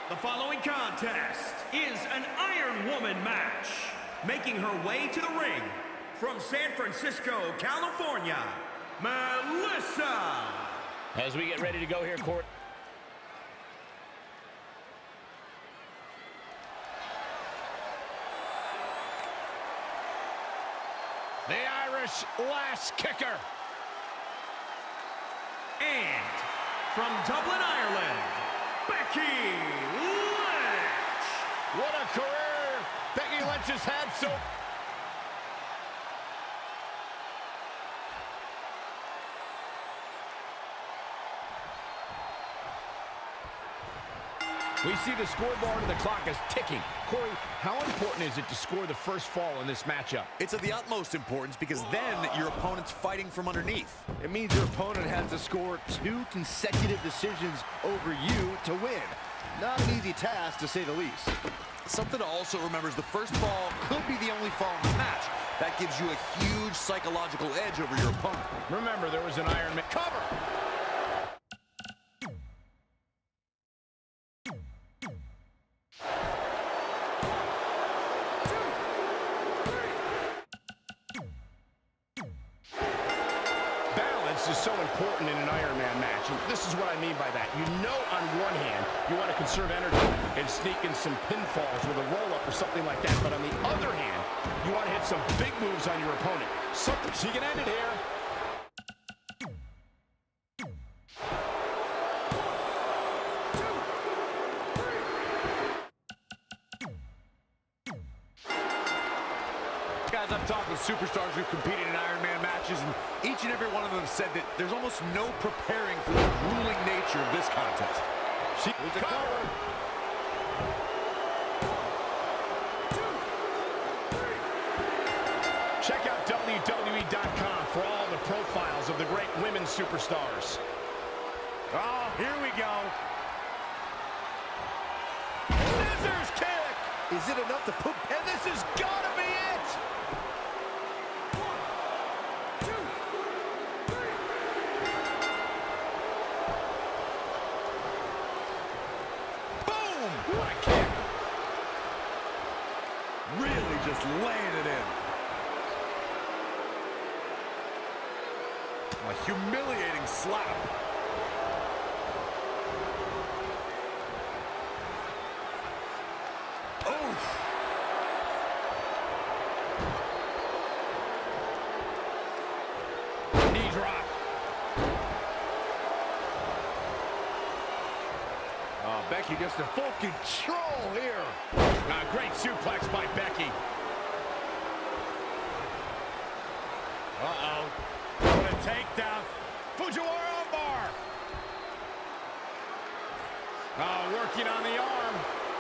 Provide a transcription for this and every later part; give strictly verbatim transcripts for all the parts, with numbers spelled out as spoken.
The following contest is an Iron Woman match. Making her way to the ring from San Francisco, California, Melissa. As we get ready to go here, Court. The Irish Lass Kicker. And from Dublin, Ireland, Becky Lynch. What a career Becky Lynch has had so... We see the scoreboard and the clock is ticking. Corey, how important is it to score the first fall in this matchup? It's of the utmost importance because then your opponent's fighting from underneath. It means your opponent has to score two consecutive decisions over you to win. Not an easy task, to say the least. Something to also remember is the first fall could be the only fall in the match. That gives you a huge psychological edge over your opponent. Remember, there was an Iron Man cover. Is so important in an Iron Man match, and this is what I mean by that. You know, on one hand, you want to conserve energy and sneak in some pinfalls with a roll-up or something like that, but on the other hand, you want to hit some big moves on your opponent. Something she can end it here. Guys, I'm talking superstars who've competed in Iron Man matches, and each and every one of them said that there's almost no preparing for the grueling nature of this contest. She was a cover. Check out W W E dot com for all the profiles of the great women superstars. Oh, here we go. Scissors kick! Is it enough to put... And this has got to be it! What a kick. Really just laying it in. A humiliating slap. Oof. Knee drop. Oh, Becky just in full control here. A great suplex by Becky. Uh-oh. What a takedown. Fujiwara armbar. Oh, working on the arm.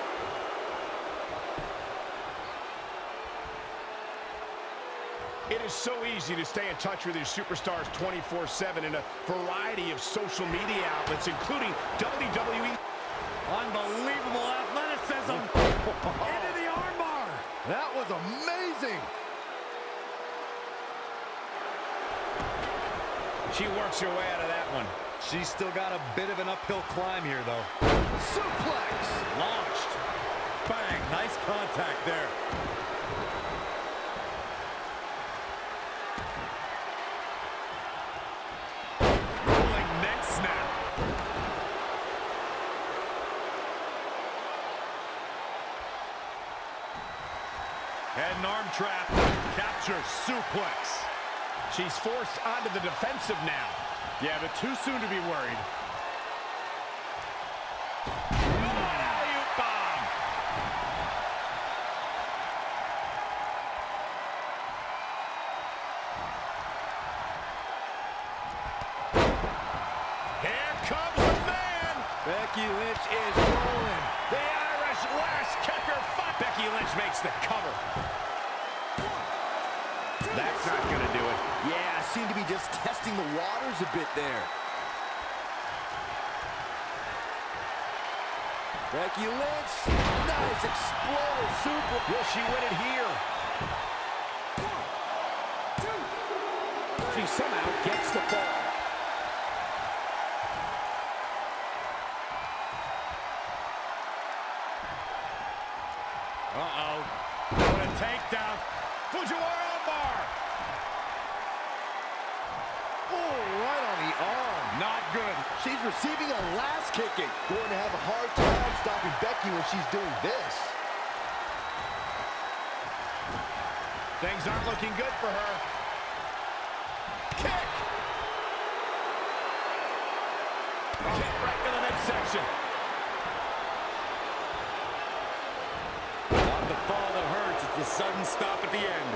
It is so easy to stay in touch with your superstars twenty-four seven in a variety of social media outlets, including W W E. Unbelievable athleticism. Into the armbar. That was amazing. She works her way out of that one. She's still got a bit of an uphill climb here, though. Suplex. Launched. Bang. Nice contact there. Rolling neck snap. Head and arm trap. Capture suplex. She's forced onto the defensive now. Yeah, but too soon to be worried. Alley-oop bomb. Here comes the man. Becky Lynch is rolling. The Irish Lass Kicker. Becky Lynch makes the cover. That's not going to do it. Yeah, seemed to be just testing the waters a bit there. Becky Lynch, nice explosive super. Will she win it here? She somehow gets the ball. Uh-oh. What a takedown. Fujiwara armbar. Oh, right on the arm. Not good. She's receiving a last kicking. Going to have a hard time stopping Becky when she's doing this. Things aren't looking good for her. Kick! Kick right to the midsection. Not the fall that hurts. It's the sudden stop at the end.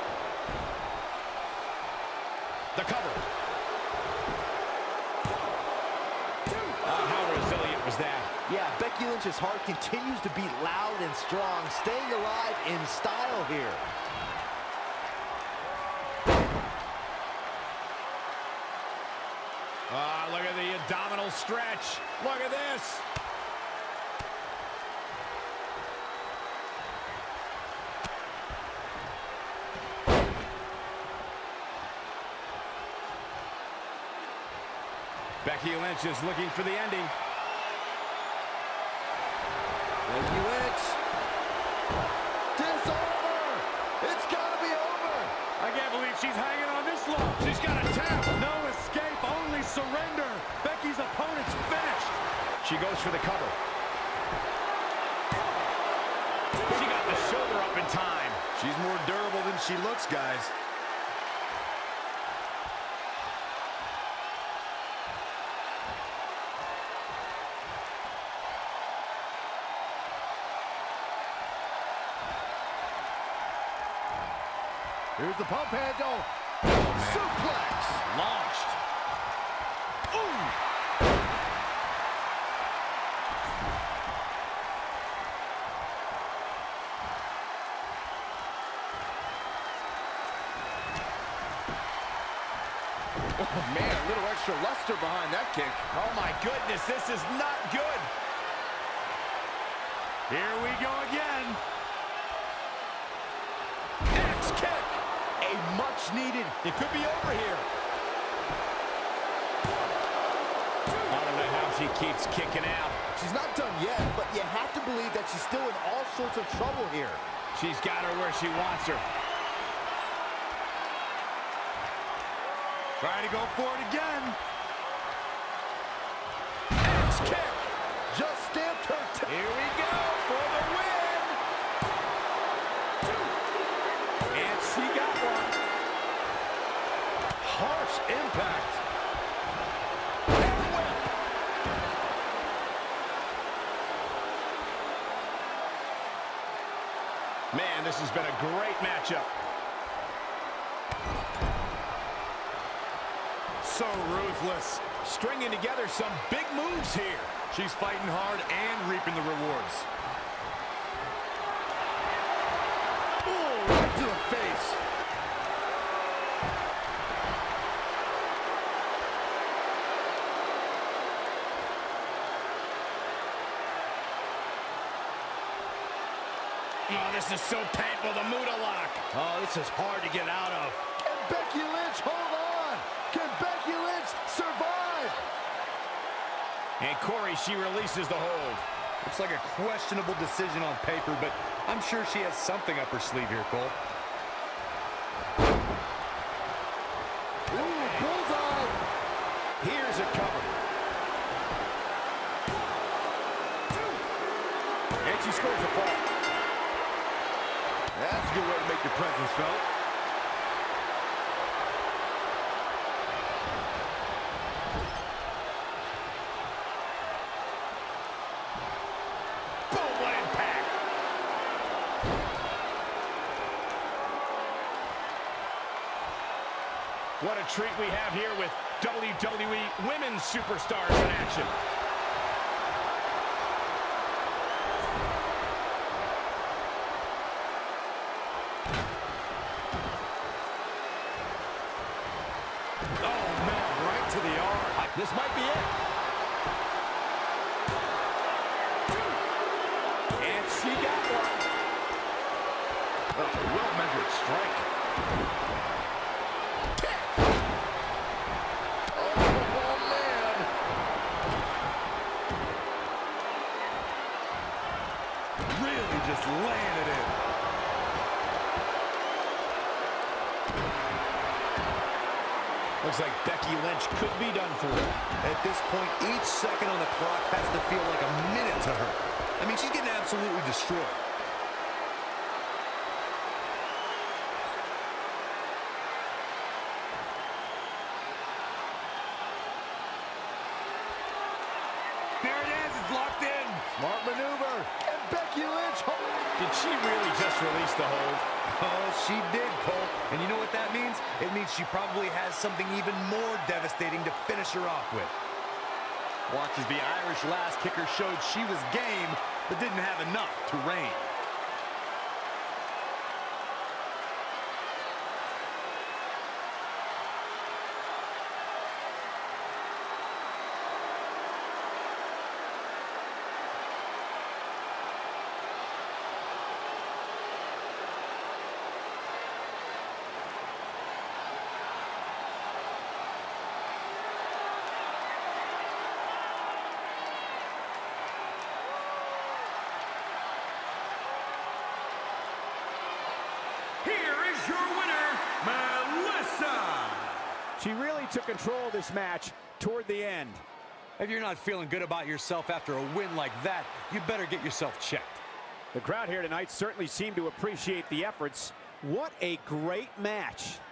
The cover. Uh, how resilient was that? Yeah, Becky Lynch's heart continues to beat loud and strong, staying alive in style here. Ah, uh, look at the abdominal stretch. Look at this. Becky Lynch is looking for the ending. Becky Lynch. Disarmer! It's gotta be over! I can't believe she's hanging on this long. She's got a tap. No escape, only surrender. Becky's opponent's finished. She goes for the cover. She got the shoulder up in time. She's more durable than she looks, guys. Here's the pump handle. Suplex. Launched. Ooh. Oh, man, a little extra luster behind that kick. Oh, my goodness, this is not good. Here we go again. Axe kick. A much-needed. It could be over here. I don't know how she keeps kicking out. She's not done yet, but you have to believe that she's still in all sorts of trouble here. She's got her where she wants her. Trying to go for it again. Axe kick. Just stamped her. Here we go for the win. And she got one. Harsh impact. And whip. Man, this has been a great matchup. So ruthless. Stringing together some big moves here. She's fighting hard and reaping the rewards. Ooh, right to the face. Oh, this is so painful, the Muda lock. Oh, this is hard to get out of. Can Becky Lynch hold on? Can Becky Lynch survive? And Corey, she releases the hold. Looks like a questionable decision on paper, but I'm sure she has something up her sleeve here, Cole. Ooh, bullseye. Here's a cover. And she scores a point. That's a good way to make your presence felt. Boom, what impact. What a treat we have here with W W E Women's Superstars in action. This might be it. And she got one. Oh, well-measured strike. Kick. Oh, oh, man. Really just laying it in. Looks like Becky Lynch could be done for. At this point, each second on the clock has to feel like a minute to her. I mean, she's getting absolutely destroyed. There it is, it's locked in. Smart maneuver. And Becky Lynch. Did she really just release the hold? Oh, she did, Cole. And you know what that means? It means she probably has something even more devastating to finish her off with. Watch as the Irish Lass kicker showed she was game, but didn't have enough to reign. Here is your winner, Melissa. She really took control of this match toward the end. If you're not feeling good about yourself after a win like that, you better get yourself checked. The crowd here tonight certainly seemed to appreciate the efforts. What a great match.